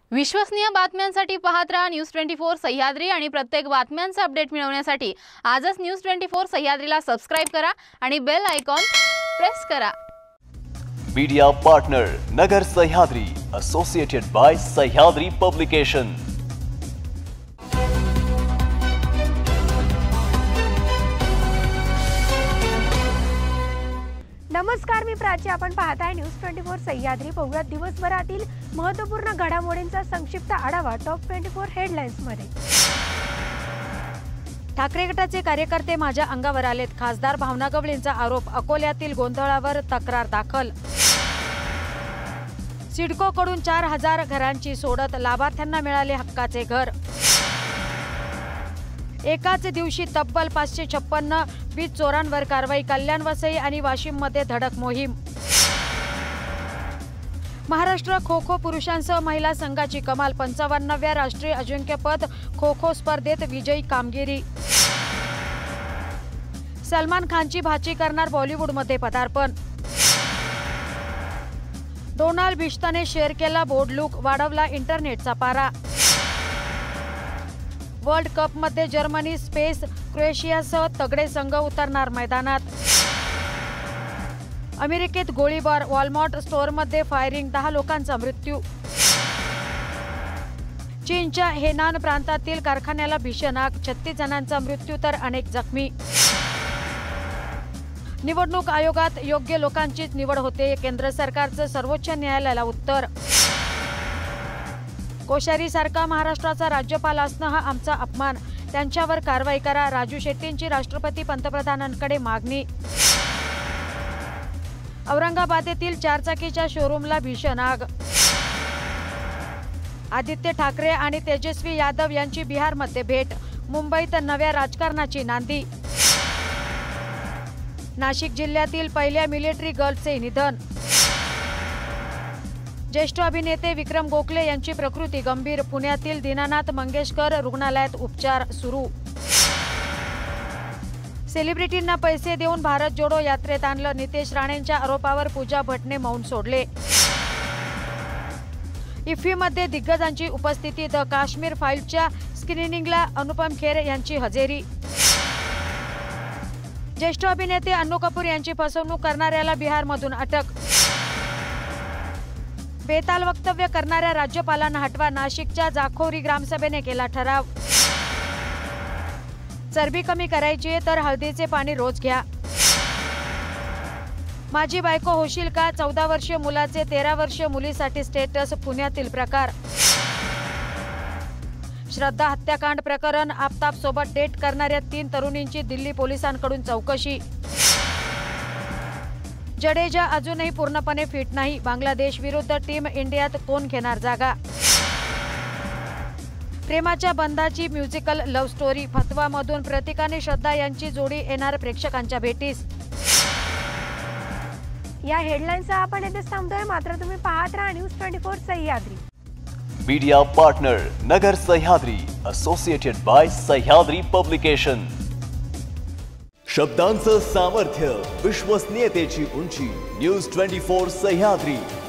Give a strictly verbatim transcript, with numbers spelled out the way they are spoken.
विश्वसनीय बातम्यांसाठी पाहत रहा न्यूज ट्वेंटी फोर सह्याद्री आणि प्रत्येक बातम्यांचा अपडेट मिळवण्यासाठी आजच न्यूज ट्वेंटी फोर सह्याद्रीला सबस्क्राइब करा आणि बेल आयकॉन प्रेस करा। Media partner Nagar Sahyadri associated by Sahyadri publication. नमस्कार, मी प्राची। आपण पाहताय न्यूज ट्वेंटी फोर सह्याद्री। पाहूया दिवसभरातील महत्त्वपूर्ण घडामोडींचा संक्षिप्त आढावा टॉप ट्वेंटी फोर हेडलाईन्स मध्ये। ठाकरे गटाचे कार्यकर्ते माझ्या अंगावर आलेत, खासदार भावना गवळींचा आरोप। अकोल्यातील गोंधळावर तक्रार दाखल। सिडको कडून चार हजार घरांची सोडत, लाभार्थ्यांना मिळाले हक्काचे घर। एकाच दिवशी तब्बल पाचशे छप्पन्न वीज चोरांवर कारवाई। कल्याण, वसई आणि वाशिम मध्ये धडक मोहीम। महाराष्ट्र खो खो पुरुषांसह महिला संघाची कमाल। पंचावन्नाव्या राष्ट्रीय अजिंक्यपद खो खो स्पर्धेत विजयी कामगिरी। सलमान खानची भाची करणार बॉलिवूडमध्ये पदार्पण। डोनाल्ड बिश्ताने शेअर केला बोर्ड लुक, वाढवला इंटरनेटचा पारा। वर्ल्ड कप मध्ये जर्मनी, स्पेस, क्रोएशियासह तगडे संघ उतरणार मैदानात। अमेरिकेत गोळीबार, वॉलमार्ट स्टोअरमध्ये फायरिंग, दहा लोकांचा मृत्यू। चीनच्या हेनान प्रांतातील कारखान्याला भीषण आग, छत्तीस जणांचा मृत्यू तर अनेक जखमी। निवडणूक आयोगात योग्य लोकांचीच निवड होते, केंद्र सरकारचं सर्वोच्च न्यायालयाला उत्तर। कोश्यारी सारखा महाराष्ट्राचा राज्यपाल असणं हा आमचा अपमान, त्यांच्यावर कारवाई करा। राजू शेट्टींची राष्ट्रपती पंतप्रधानांकडे मागणी। औरंगाबाद येथील चारचाकीच्या शोरूमला भीषण आग। आदित्य ठाकरे आणि तेजस्वी यादव यांची बिहारमध्ये भेट, मुंबईत नव्या राजकारणाची नांदी। नाशिक जिल्ह्यातील पहिल्या मिलिटरी गर्लचे निधन। ज्येष्ठ अभिनेते विक्रम गोखले यांची प्रकृती गंभीर, पुण्यातील दीनानाथ मंगेशकर रुग्णालयात उपचार सुरू। सेलिब्रिटींना पैसे देऊन भारत जोडो यात्रेत आणलं, नितेश राणेंच्या आरोपावर पूजा भट्टने मौन सोडले। इफ्फीमध्ये दिग्गजांची उपस्थिती, द काश्मीर फाईलच्या स्क्रीनिंगला अनुपम खेर यांची हजेरी। ज्येष्ठ अभिनेते अन्नू कपूर यांची फसवणूक करणाऱ्याला बिहारमधून अटक। बेताल वक्तव्य करणाऱ्या राज्यपालांना हटवा, नाशिकच्या जाखोरी ग्रामसभेने केला ठराव। चरबी कमी करायची तर हळदीचे पाणी रोज घ्या। माझी बायको होशील का, चौदा वर्षीय मुलाचे तेरा वर्षीय मुलीसाठी स्टेटस, पुण्यातील प्रकार। श्रद्धा हत्याकांड प्रकरण, आफताब सोबत डेट करणाऱ्या तीन तरुणींची दिल्ली पोलिसांकडून चौकशी। जडेजा अजूनही पूर्णपणे फिट नाही, बांगलादेश विरुद्ध टीम इंडियात कोण घेणार जागा। प्रेमाच्या बंधाची म्युझिकल लव्ह स्टोरी, फतवामधून प्रतीक आणि श्रद्धा यांची जोडी येणार प्रेक्षकांच्या भेटीस। या हेडलाईन्सचा आपण येथेच थांबतोय, मात्र तुम्ही पाहत राहा news twenty four Sahyadri. Media partner Nagar Sahyadri associated by Sahyadri publication. शब्दांचं सामर्थ्य, विश्वसनीयतेची उंची, न्यूज ट्वेंटी फोर सह्याद्री।